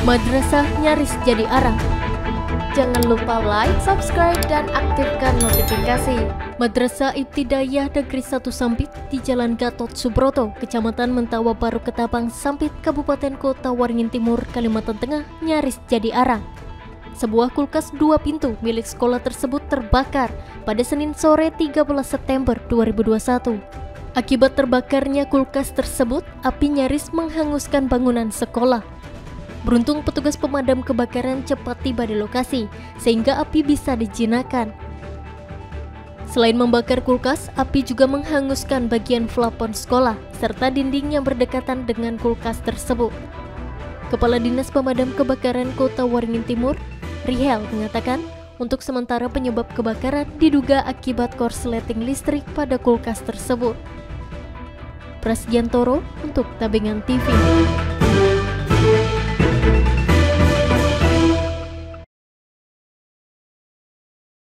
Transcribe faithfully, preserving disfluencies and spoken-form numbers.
Madrasah nyaris jadi arang. Jangan lupa like, subscribe, dan aktifkan notifikasi. Madrasah Ibtidaiyah Negeri satu Sampit di Jalan Gatot Subroto, Kecamatan Mentawa Baru Ketapang, Sampit, Kabupaten Kota Waringin Timur, Kalimantan Tengah nyaris jadi arang. Sebuah kulkas dua pintu milik sekolah tersebut terbakar pada Senin sore tiga belas September dua ribu dua puluh satu. Akibat terbakarnya kulkas tersebut, api nyaris menghanguskan bangunan sekolah. Beruntung petugas pemadam kebakaran cepat tiba di lokasi, sehingga api bisa dijinakan. Selain membakar kulkas, api juga menghanguskan bagian plafon sekolah, serta dinding yang berdekatan dengan kulkas tersebut. Kepala Dinas Pemadam Kebakaran Kota Waringin Timur, Rihel, mengatakan, untuk sementara penyebab kebakaran diduga akibat korsleting listrik pada kulkas tersebut. Prasgiantoro untuk Tabengan T V.